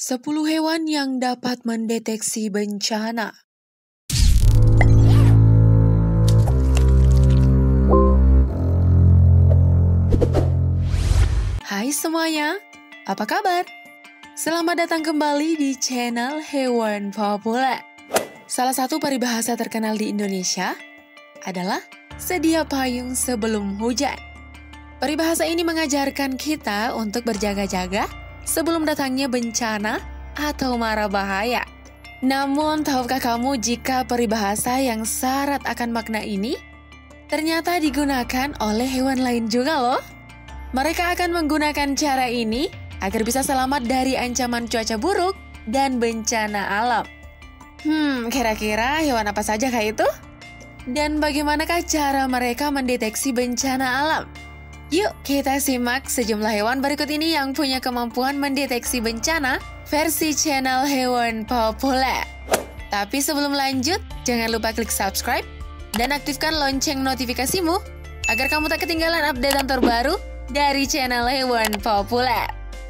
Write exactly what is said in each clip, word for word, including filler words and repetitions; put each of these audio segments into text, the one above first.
Sepuluh hewan yang dapat mendeteksi bencana. Hai semuanya, apa kabar? Selamat datang kembali di channel Hewan Populer. Salah satu peribahasa terkenal di Indonesia adalah sedia payung sebelum hujan. Peribahasa ini mengajarkan kita untuk berjaga-jaga sebelum datangnya bencana atau mara bahaya. Namun, tahukah kamu jika peribahasa yang syarat akan makna ini ternyata digunakan oleh hewan lain juga loh? Mereka akan menggunakan cara ini agar bisa selamat dari ancaman cuaca buruk dan bencana alam. Hmm, kira-kira hewan apa saja kah itu? Dan bagaimanakah cara mereka mendeteksi bencana alam? Yuk kita simak sejumlah hewan berikut ini yang punya kemampuan mendeteksi bencana versi channel Hewan Populer. Tapi sebelum lanjut, jangan lupa klik subscribe dan aktifkan lonceng notifikasimu agar kamu tak ketinggalan update terbaru dari channel Hewan Populer.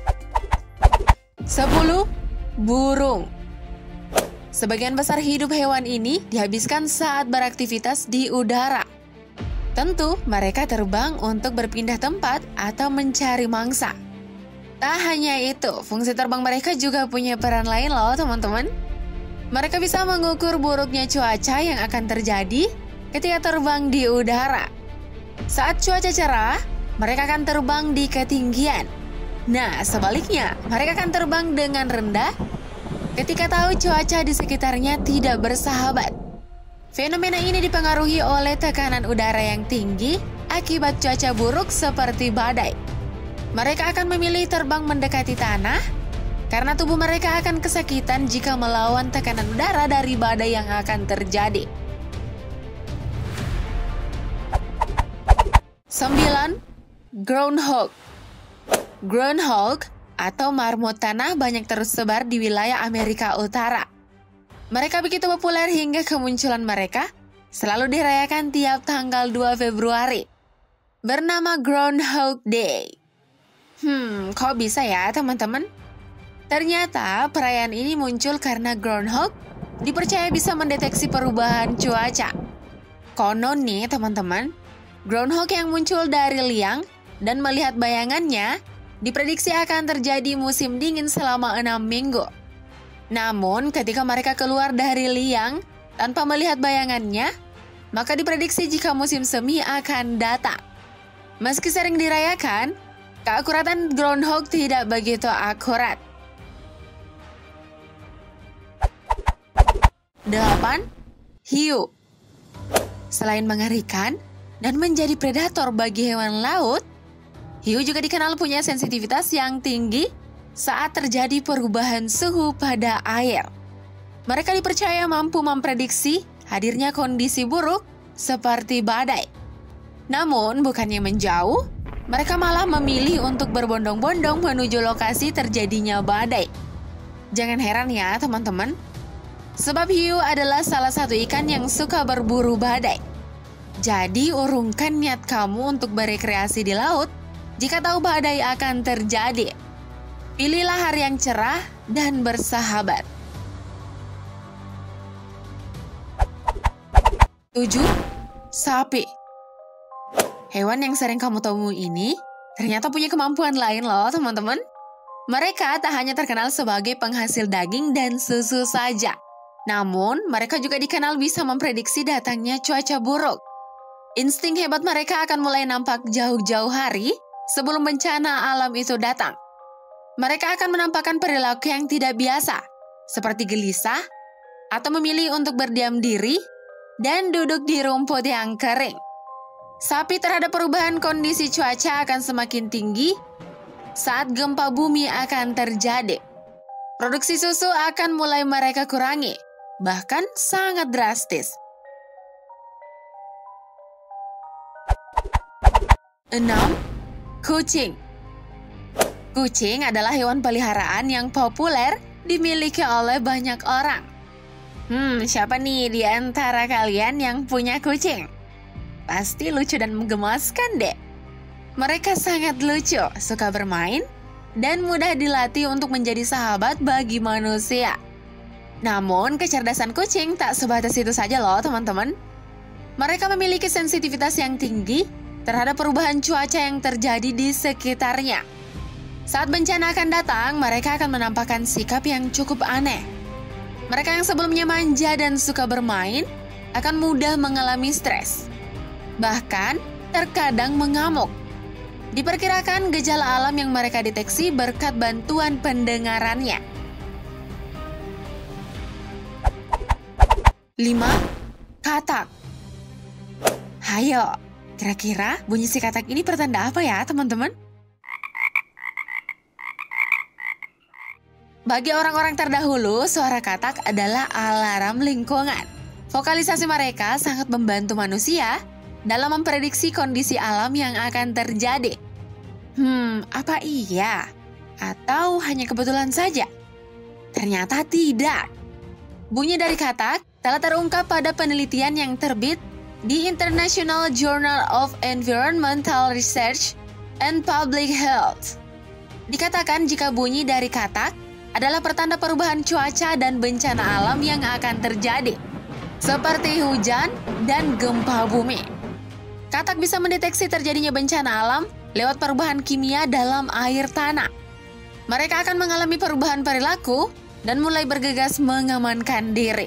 sepuluh. Burung. Sebagian besar hidup hewan ini dihabiskan saat beraktivitas di udara. Tentu, mereka terbang untuk berpindah tempat atau mencari mangsa. Tak hanya itu, fungsi terbang mereka juga punya peran lain loh teman-teman. Mereka bisa mengukur buruknya cuaca yang akan terjadi ketika terbang di udara. Saat cuaca cerah, mereka akan terbang di ketinggian. Nah, sebaliknya, mereka akan terbang dengan rendah ketika tahu cuaca di sekitarnya tidak bersahabat. Fenomena ini dipengaruhi oleh tekanan udara yang tinggi akibat cuaca buruk seperti badai. Mereka akan memilih terbang mendekati tanah karena tubuh mereka akan kesakitan jika melawan tekanan udara dari badai yang akan terjadi. sembilan. Groundhog. Groundhog atau marmut tanah banyak tersebar di wilayah Amerika Utara. Mereka begitu populer hingga kemunculan mereka selalu dirayakan tiap tanggal dua Februari. Bernama Groundhog Day. Hmm, kok bisa ya teman-teman? Ternyata perayaan ini muncul karena groundhog dipercaya bisa mendeteksi perubahan cuaca. Konon nih teman-teman, groundhog yang muncul dari liang dan melihat bayangannya diprediksi akan terjadi musim dingin selama enam minggu. Namun, ketika mereka keluar dari liang tanpa melihat bayangannya, maka diprediksi jika musim semi akan datang. Meski sering dirayakan, keakuratan groundhog tidak begitu akurat. delapan. Hiu. Selain mengerikan dan menjadi predator bagi hewan laut, hiu juga dikenal punya sensitivitas yang tinggi saat terjadi perubahan suhu pada air. Mereka dipercaya mampu memprediksi hadirnya kondisi buruk seperti badai. Namun, bukannya menjauh, mereka malah memilih untuk berbondong-bondong menuju lokasi terjadinya badai. Jangan heran ya teman-teman, sebab hiu adalah salah satu ikan yang suka berburu badai. Jadi, urungkan niat kamu untuk berekreasi di laut jika tahu badai akan terjadi. Pilihlah hari yang cerah dan bersahabat. tujuh. Sapi. Hewan yang sering kamu temui ini ternyata punya kemampuan lain loh teman-teman. Mereka tak hanya terkenal sebagai penghasil daging dan susu saja. Namun, mereka juga dikenal bisa memprediksi datangnya cuaca buruk. Insting hebat mereka akan mulai nampak jauh-jauh hari sebelum bencana alam itu datang. Mereka akan menampakkan perilaku yang tidak biasa, seperti gelisah, atau memilih untuk berdiam diri dan duduk di rumput yang kering. Sapi terhadap perubahan kondisi cuaca akan semakin tinggi saat gempa bumi akan terjadi. Produksi susu akan mulai mereka kurangi, bahkan sangat drastis. enam. Kucing. Kucing adalah hewan peliharaan yang populer dimiliki oleh banyak orang. Hmm, siapa nih di antara kalian yang punya kucing? Pasti lucu dan menggemaskan deh. Mereka sangat lucu, suka bermain, dan mudah dilatih untuk menjadi sahabat bagi manusia. Namun, kecerdasan kucing tak sebatas itu saja loh teman-teman. Mereka memiliki sensitivitas yang tinggi terhadap perubahan cuaca yang terjadi di sekitarnya. Saat bencana akan datang, mereka akan menampakkan sikap yang cukup aneh. Mereka yang sebelumnya manja dan suka bermain akan mudah mengalami stres. Bahkan, terkadang mengamuk. Diperkirakan gejala alam yang mereka deteksi berkat bantuan pendengarannya. lima. Katak. Hayo, kira-kira bunyi si katak ini pertanda apa ya teman-teman? Bagi orang-orang terdahulu, suara katak adalah alarm lingkungan. Vokalisasi mereka sangat membantu manusia dalam memprediksi kondisi alam yang akan terjadi. Hmm, apa iya? Atau hanya kebetulan saja? Ternyata tidak. Bunyi dari katak telah terungkap pada penelitian yang terbit di International Journal of Environmental Research and Public Health. Dikatakan jika bunyi dari katak adalah pertanda perubahan cuaca dan bencana alam yang akan terjadi, seperti hujan dan gempa bumi. Katak bisa mendeteksi terjadinya bencana alam lewat perubahan kimia dalam air tanah. Mereka akan mengalami perubahan perilaku dan mulai bergegas mengamankan diri.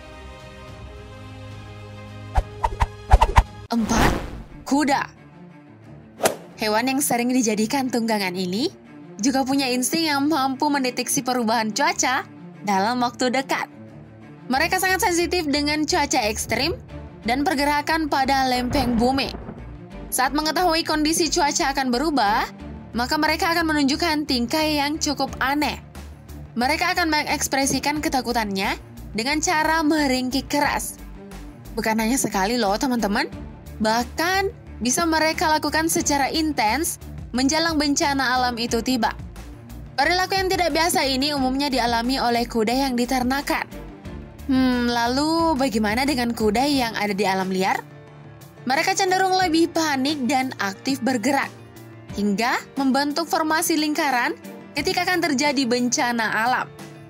empat. Kuda. Hewan yang sering dijadikan tunggangan ini juga punya insting yang mampu mendeteksi perubahan cuaca dalam waktu dekat. Mereka sangat sensitif dengan cuaca ekstrim dan pergerakan pada lempeng bumi. Saat mengetahui kondisi cuaca akan berubah, maka mereka akan menunjukkan tingkah yang cukup aneh. Mereka akan mengekspresikan ketakutannya dengan cara meringkik keras. Bukan hanya sekali loh teman-teman, bahkan bisa mereka lakukan secara intens menjelang bencana alam itu tiba. Perilaku yang tidak biasa ini umumnya dialami oleh kuda yang diternakan. Hmm, lalu bagaimana dengan kuda yang ada di alam liar? Mereka cenderung lebih panik dan aktif bergerak, hingga membentuk formasi lingkaran ketika akan terjadi bencana alam.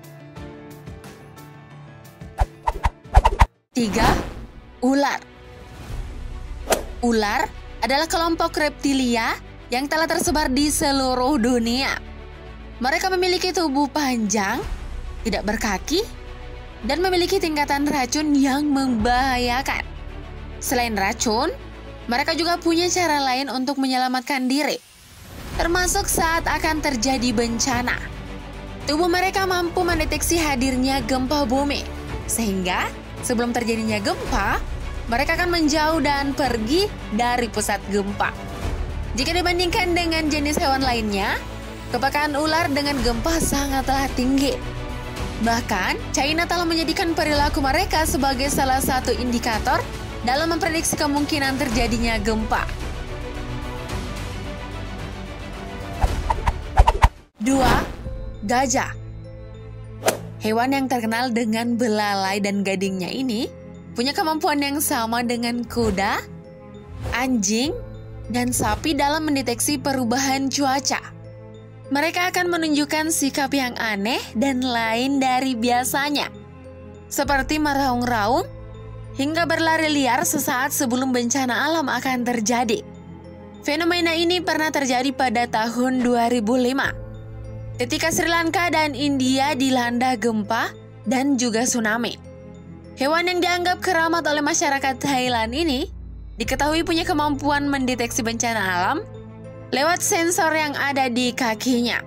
tiga. Ular. Ular adalah kelompok reptilia yang telah tersebar di seluruh dunia. Mereka memiliki tubuh panjang, tidak berkaki, dan memiliki tingkatan racun yang membahayakan. Selain racun, mereka juga punya cara lain untuk menyelamatkan diri, termasuk saat akan terjadi bencana. Tubuh mereka mampu mendeteksi hadirnya gempa bumi, sehingga sebelum terjadinya gempa, mereka akan menjauh dan pergi dari pusat gempa. Jika dibandingkan dengan jenis hewan lainnya, kepekaan ular dengan gempa sangatlah tinggi. Bahkan, China telah menjadikan perilaku mereka sebagai salah satu indikator dalam memprediksi kemungkinan terjadinya gempa. dua. Gajah. Hewan yang terkenal dengan belalai dan gadingnya ini punya kemampuan yang sama dengan kuda, anjing, dan sapi dalam mendeteksi perubahan cuaca. Mereka akan menunjukkan sikap yang aneh dan lain dari biasanya, seperti meraung-raung hingga berlari liar sesaat sebelum bencana alam akan terjadi. Fenomena ini pernah terjadi pada tahun dua ribu lima, ketika Sri Lanka dan India dilanda gempa dan juga tsunami. Hewan yang dianggap keramat oleh masyarakat Thailand ini diketahui punya kemampuan mendeteksi bencana alam lewat sensor yang ada di kakinya.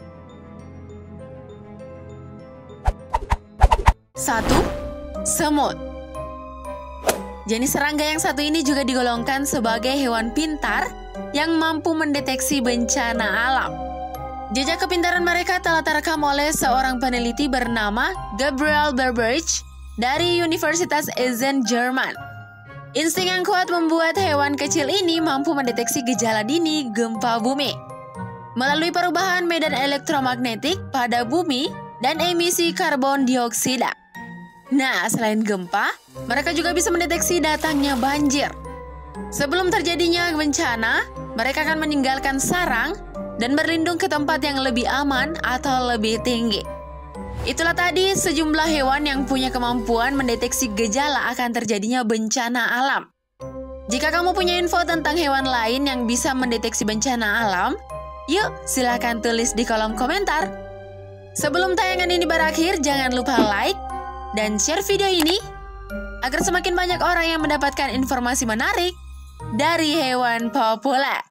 satu. Semut. Jenis serangga yang satu ini juga digolongkan sebagai hewan pintar yang mampu mendeteksi bencana alam. Jejak kepintaran mereka telah terekam oleh seorang peneliti bernama Gabriel Berbach dari Universitas Essen, Jerman. Insting yang kuat membuat hewan kecil ini mampu mendeteksi gejala dini gempa bumi melalui perubahan medan elektromagnetik pada bumi dan emisi karbon dioksida. Nah, selain gempa, mereka juga bisa mendeteksi datangnya banjir. Sebelum terjadinya bencana, mereka akan meninggalkan sarang dan berlindung ke tempat yang lebih aman atau lebih tinggi. Itulah tadi sejumlah hewan yang punya kemampuan mendeteksi gejala akan terjadinya bencana alam. Jika kamu punya info tentang hewan lain yang bisa mendeteksi bencana alam, yuk silahkan tulis di kolom komentar. Sebelum tayangan ini berakhir, jangan lupa like dan share video ini agar semakin banyak orang yang mendapatkan informasi menarik dari hewan populer.